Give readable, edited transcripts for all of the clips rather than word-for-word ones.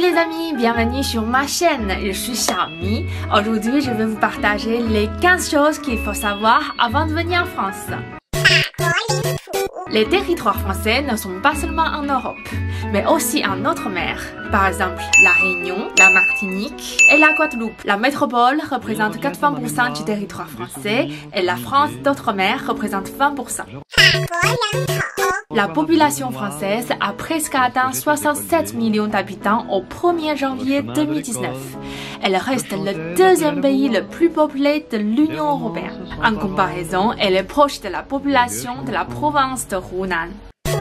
les amis, bienvenue sur ma chaîne, je suis Xiaomi. Aujourd'hui, je vais vous partager les 15 choses qu'il faut savoir avant de venir en France. Les territoires français ne sont pas seulement en Europe, mais aussi en Outre-mer. Par exemple, la Réunion, la Martinique et la Guadeloupe. La métropole représente 80% du territoire français et la France d'Outre-mer représente 20%. La population française a presque atteint 67 millions d'habitants au 1er janvier 2019. Elle reste le deuxième pays le plus peuplé de l'Union européenne. En comparaison, elle est proche de la population de la province de Hunan.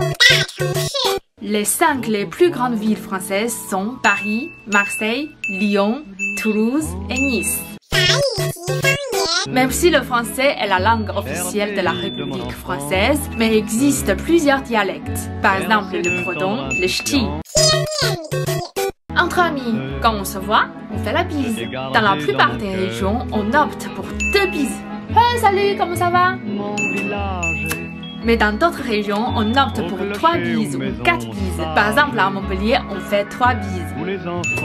Les 5 les plus grandes villes françaises sont Paris, Marseille, Lyon, Toulouse et Nice. Même si le français est la langue officielle de la République française, mais il existe plusieurs dialectes. Par exemple, le breton, le ch'ti. Entre amis, quand on se voit, on fait la bise. Dans la plupart des régions, on opte pour 2 bises. Hey, salut, comment ça va? Mais dans d'autres régions, on opte pour 3 bises ou 4 bises. Par exemple, à Montpellier, on fait 3 bises.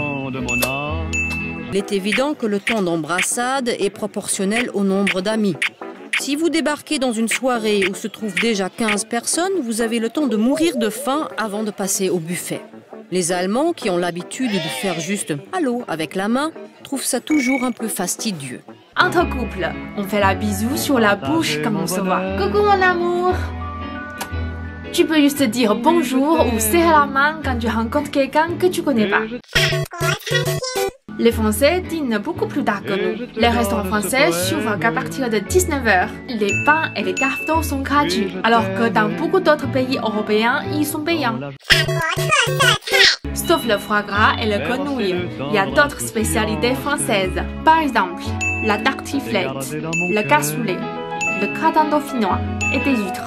Il est évident que le temps d'embrassade est proportionnel au nombre d'amis. Si vous débarquez dans une soirée où se trouvent déjà 15 personnes, vous avez le temps de mourir de faim avant de passer au buffet. Les Allemands, qui ont l'habitude de faire juste « allô » avec la main, trouvent ça toujours un peu fastidieux. Entre couples, on fait la bisou sur la bouche comme on se voit. Coucou mon amour! Tu peux juste dire bonjour ou serrer la main quand tu rencontres quelqu'un que tu connais pas. Les Français dînent beaucoup plus tard que nous. Les restaurants français s'ouvrent qu'à partir de 19 h. Les pains et les gâteaux sont gratuits, alors que dans beaucoup d'autres pays européens, ils sont payants. Sauf le foie gras et le quenouille, il y a d'autres spécialités françaises. Par exemple, la tartiflette, le cassoulet, le gratin dauphinois et des huîtres.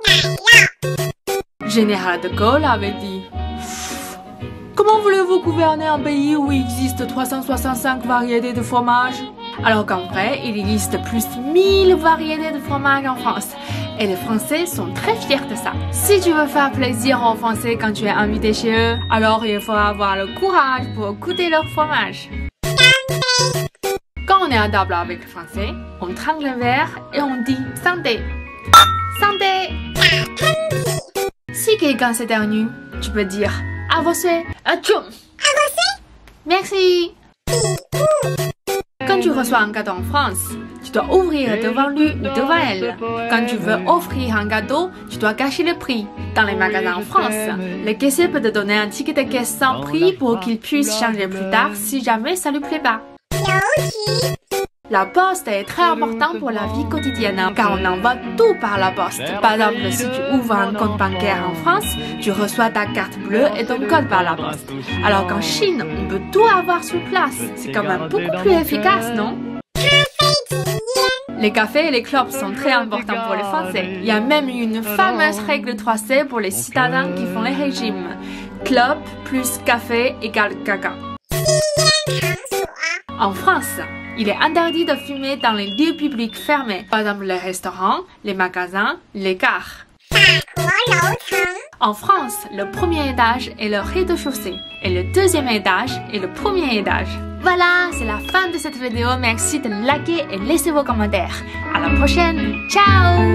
Général de Gaulle avait dit: comment voulez-vous gouverner un pays où il existe 365 variétés de fromage? Alors qu'en vrai, il existe plus de 1000 variétés de fromage en France. Et les Français sont très fiers de ça. Si tu veux faire plaisir aux Français quand tu es invité chez eux, alors il faut avoir le courage pour goûter leur fromage. Quand on est à table avec les Français, on trinque le verre et on dit santé. Santé. Si quelqu'un s'éternue, tu peux dire à vos souhaits. Atchoum. Merci. Quand tu reçois un cadeau en France, tu dois ouvrir devant lui ou devant elle. Quand tu veux offrir un cadeau, tu dois cacher le prix. Dans les magasins en France, le caissier peut te donner un ticket de caisse sans prix pour qu'il puisse changer plus tard si jamais ça lui plaît pas. La poste est très importante pour la vie quotidienne car on envoie tout par la poste. Par exemple, si tu ouvres un compte bancaire en France, tu reçois ta carte bleue et ton code par la poste. Alors qu'en Chine, on peut tout avoir sur place. C'est quand même beaucoup plus efficace, non? Les cafés et les clopes sont très importants pour les Français. Il y a même une fameuse règle 3C pour les citadins qui font les régimes. Clope plus café égale caca. En France, il est interdit de fumer dans les lieux publics fermés, par exemple les restaurants, les magasins, les gares. En France, le premier étage est le rez-de-chaussée et le deuxième étage est le premier étage. Voilà, c'est la fin de cette vidéo. Merci de liker et laisser vos commentaires. À la prochaine. Ciao!